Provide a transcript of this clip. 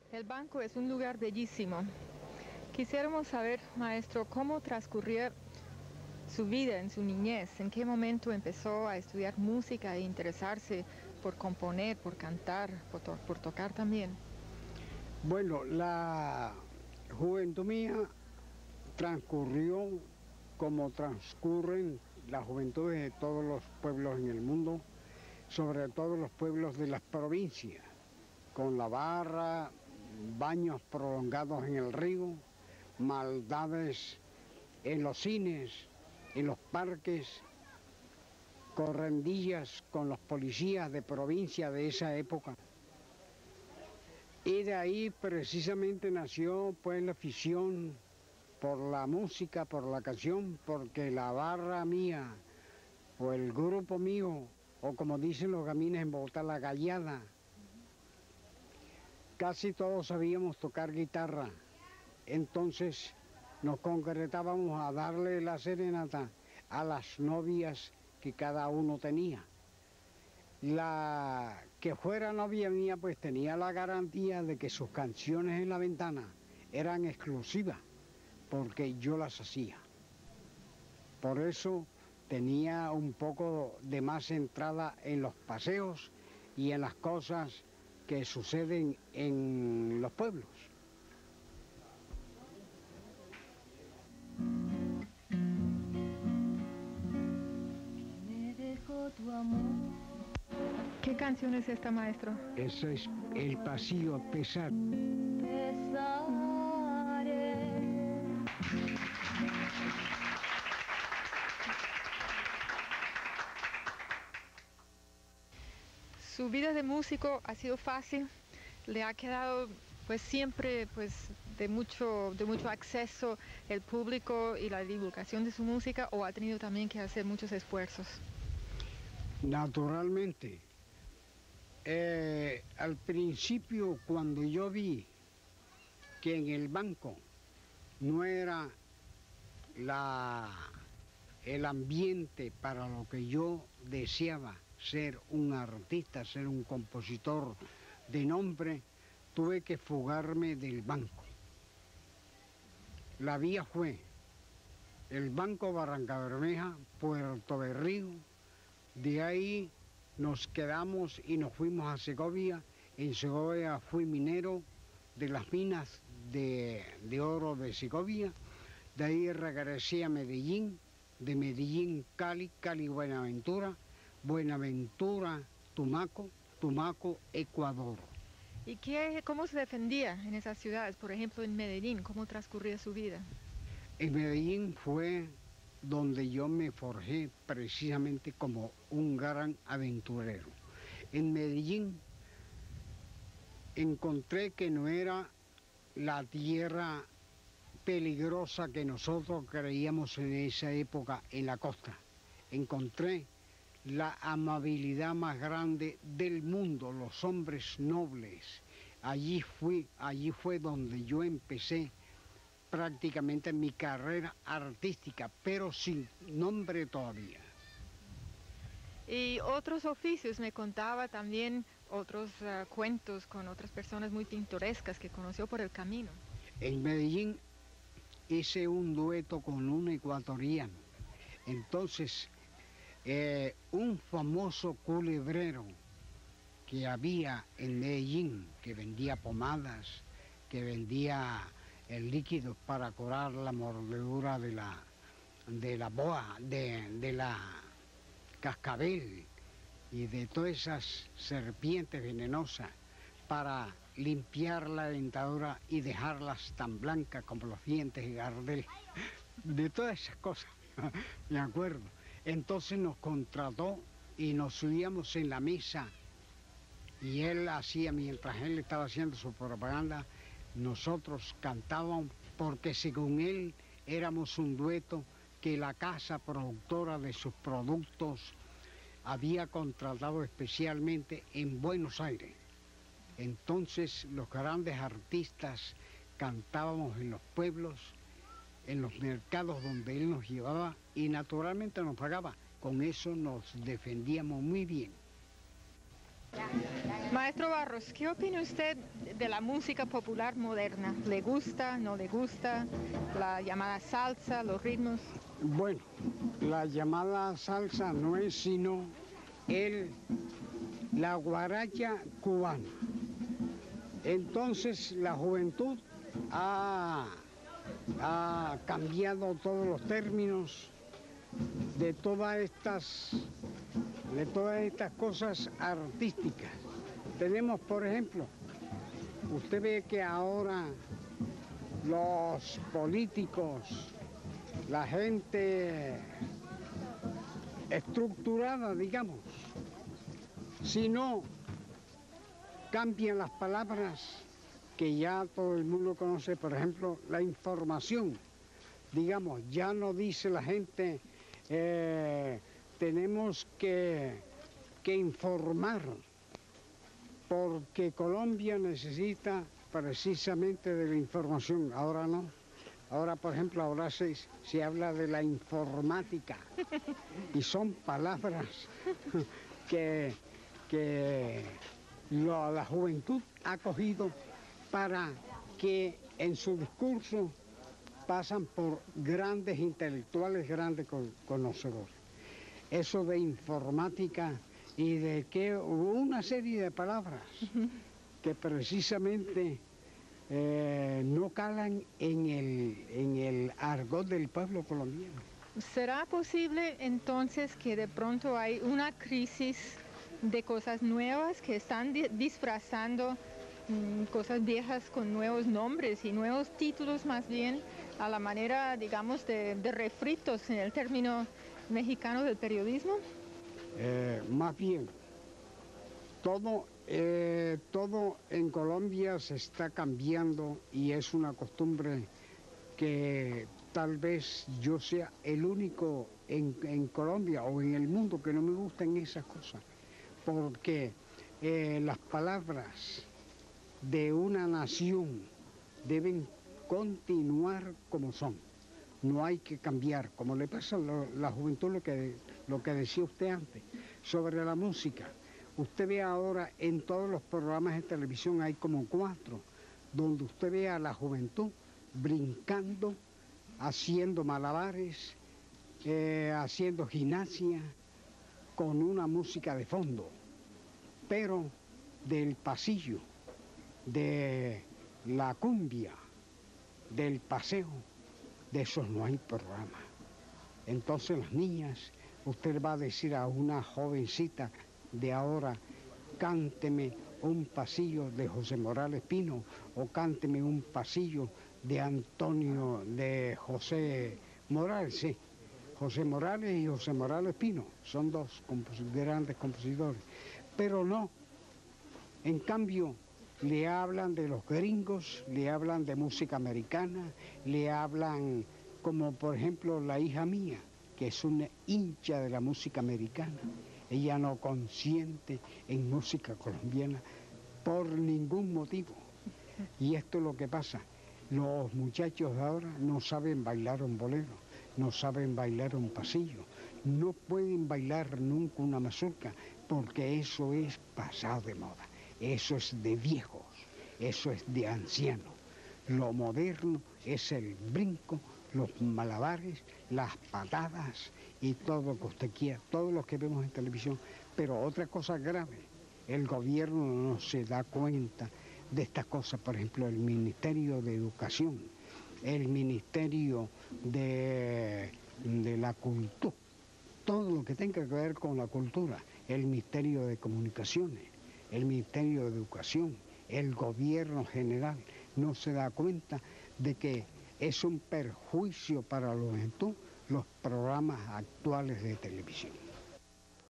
El banco es un lugar bellísimo. Quisiéramos saber, maestro, cómo transcurría su vida en su niñez, en qué momento empezó a estudiar música e interesarse por componer, por cantar, por tocar también. Bueno, la juventud mía transcurrió como transcurren las juventudes de todos los pueblos en el mundo, sobre todo los pueblos de las provincias, con la barra, baños prolongados en el río, maldades en los cines, en los parques, correndillas con los policías de provincia de esa época. Y de ahí precisamente nació pues la afición por la música, por la canción, porque la barra mía o el grupo mío, o como dicen los gamines en Bogotá, la gallada, casi todos sabíamos tocar guitarra. Entonces nos concretábamos a darle la serenata a las novias que cada uno tenía. La que fuera novia mía pues tenía la garantía de que sus canciones en la ventana eran exclusivas, porque yo las hacía. Por eso tenía un poco de más entrada en los paseos y en las cosas que suceden en los pueblos. Me dejó tu amor. ¿Qué canción es esta, maestro? Eso es el pasillo a pesar. Pesaré. Su vida de músico ha sido fácil, le ha quedado pues siempre pues de mucho acceso el público y la divulgación de su música, o ha tenido también que hacer muchos esfuerzos. Naturalmente, al principio cuando yo vi que en el banco no era el ambiente para lo que yo deseaba, ser un artista, ser un compositor de nombre, tuve que fugarme del banco. La vía fue el Banco Barranca Bermeja, Puerto Berrío, de ahí nos quedamos y nos fuimos a Segovia. En Segovia fui minero de las minas de oro de Segovia, de ahí regresé a Medellín, de Medellín Cali, Cali Buenaventura, Buenaventura Tumaco, Tumaco Ecuador. ¿Y cómo se defendía en esas ciudades? Por ejemplo, en Medellín, ¿cómo transcurría su vida? En Medellín fue donde yo me forjé precisamente como un gran aventurero. En Medellín encontré que no era la tierra peligrosa que nosotros creíamos en esa época en la costa. Encontré la amabilidad más grande del mundo, los hombres nobles. Allí fue donde yo empecé prácticamente mi carrera artística, pero sin nombre todavía. Y otros oficios, me contaba también otros cuentos con otras personas muy pintorescas que conoció por el camino. En Medellín hice un dueto con un ecuatoriano. Entonces, un famoso culebrero que había en Medellín, que vendía pomadas, que vendía el líquido para curar la mordedura de la boa, de la cascabel y de todas esas serpientes venenosas para limpiar la dentadura y dejarlas tan blancas como los dientes de Gardel. De todas esas cosas, me acuerdo. Entonces nos contrató y nos subíamos en la mesa y él hacía, mientras él estaba haciendo su propaganda, nosotros cantábamos, porque según él éramos un dueto que la casa productora de sus productos había contratado especialmente en Buenos Aires. Entonces los grandes artistas cantábamos en los pueblos, en los mercados donde él nos llevaba y naturalmente nos pagaba. Con eso nos defendíamos muy bien. Maestro Barros, ¿qué opina usted de la música popular moderna? ¿Le gusta, no le gusta la llamada salsa, los ritmos? Bueno, la llamada salsa no es sino la guaracha cubana. Entonces la juventud ha cambiado todos los términos de todas estas cosas artísticas. Tenemos, por ejemplo, usted ve que ahora los políticos, la gente estructurada, digamos, si no cambian las palabras que ya todo el mundo conoce, por ejemplo, la información, digamos, ya no dice la gente, tenemos que informar, porque Colombia necesita precisamente de la información, ahora no. Ahora, por ejemplo, ahora se habla de la informática y son palabras que la juventud ha cogido para que en su discurso pasan por grandes intelectuales, grandes conocedores. Eso de informática y de que hubo una serie de palabras que precisamente no calan en el argot del pueblo colombiano. ¿Será posible entonces que de pronto hay una crisis de cosas nuevas que están disfrazando cosas viejas con nuevos nombres y nuevos títulos más bien, a la manera, digamos, de refritos en el término mexicano del periodismo? Más bien, todo en Colombia se está cambiando y es una costumbre que tal vez yo sea el único en Colombia o en el mundo que no me gustan esas cosas, porque las palabras de una nación deben continuar como son, no hay que cambiar, como le pasa a la juventud, lo que decía usted antes sobre la música. Usted ve ahora en todos los programas de televisión, hay como 4, donde usted ve a la juventud brincando, haciendo malabares, haciendo gimnasia, con una música de fondo, pero del pasillo, de la cumbia, del paseo, de esos no hay programa. Entonces las niñas, usted va a decir a una jovencita de ahora, cánteme un pasillo de José Morales Pino o cánteme un pasillo de José Morales, sí. José Morales y José Morales Pino son 2 grandes compositores, pero no. En cambio, le hablan de los gringos, le hablan de música americana, le hablan como por ejemplo la hija mía, que es una hincha de la música americana. Ella no consiente en música colombiana por ningún motivo. Y esto es lo que pasa. Los muchachos de ahora no saben bailar un bolero, no saben bailar un pasillo, no pueden bailar nunca una mazurca, porque eso es pasado de moda, eso es de viejos, eso es de ancianos. Lo moderno es el brinco, los malabares, las patadas y todo lo que usted quiera, todo lo que vemos en televisión. Pero otra cosa grave, el gobierno no se da cuenta de estas cosas. Por ejemplo, el Ministerio de Educación, el Ministerio de la Cultura, todo lo que tenga que ver con la cultura, el Ministerio de Comunicaciones, el Ministerio de Educación, el gobierno general, no se da cuenta de que es un perjuicio para la juventud los programas actuales de televisión.